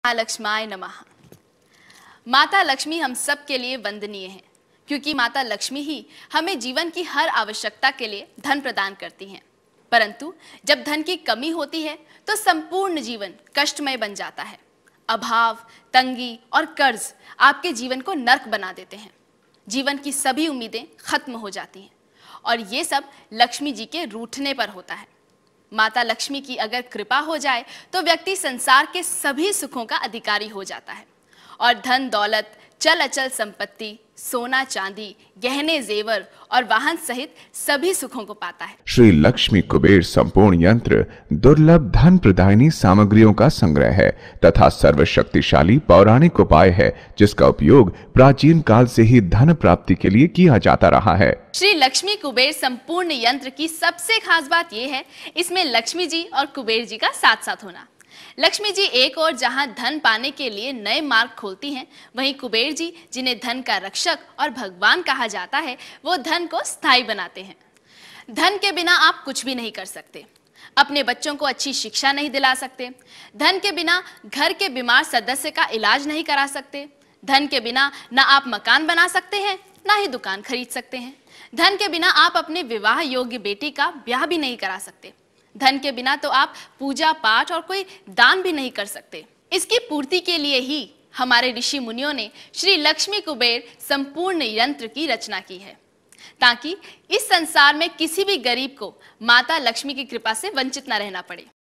लक्ष्माय नमः। माता लक्ष्मी हम सब के लिए वंदनीय है, क्योंकि माता लक्ष्मी ही हमें जीवन की हर आवश्यकता के लिए धन प्रदान करती हैं। परंतु जब धन की कमी होती है तो संपूर्ण जीवन कष्टमय बन जाता है। अभाव, तंगी और कर्ज आपके जीवन को नर्क बना देते हैं। जीवन की सभी उम्मीदें खत्म हो जाती हैं और ये सब लक्ष्मी जी के रूठने पर होता है। माता लक्ष्मी की अगर कृपा हो जाए तो व्यक्ति संसार के सभी सुखों का अधिकारी हो जाता है और धन दौलत, चल अचल संपत्ति, सोना चांदी, गहने जेवर और वाहन सहित सभी सुखों को पाता है। श्री लक्ष्मी कुबेर संपूर्ण यंत्र दुर्लभ धन प्रदायिनी सामग्रियों का संग्रह है तथा सर्वशक्तिशाली पौराणिक उपाय है, जिसका उपयोग प्राचीन काल से ही धन प्राप्ति के लिए किया जाता रहा है। श्री लक्ष्मी कुबेर संपूर्ण यंत्र की सबसे खास बात यह है, इसमें लक्ष्मी जी और कुबेर जी का साथ साथ होना। लक्ष्मी जी एक और जहां धन पाने के लिए नए मार्ग खोलती हैं, वहीं कुबेर जी, जिन्हें धन का रक्षक और भगवान कहा जाता है, वो धन को स्थायी बनाते हैं। धन के बिना आप कुछ भी नहीं कर सकते। अपने बच्चों को अच्छी शिक्षा नहीं दिला सकते। धन के बिना घर के बीमार सदस्य का इलाज नहीं करा सकते। धन के बिना ना आप मकान बना सकते हैं, ना ही दुकान खरीद सकते हैं। धन के बिना आप अपने विवाह योग्य बेटी का ब्याह भी नहीं करा सकते। धन के बिना तो आप पूजा पाठ और कोई दान भी नहीं कर सकते। इसकी पूर्ति के लिए ही हमारे ऋषि मुनियों ने श्री लक्ष्मी कुबेर संपूर्ण यंत्र की रचना की है, ताकि इस संसार में किसी भी गरीब को माता लक्ष्मी की कृपा से वंचित न रहना पड़े।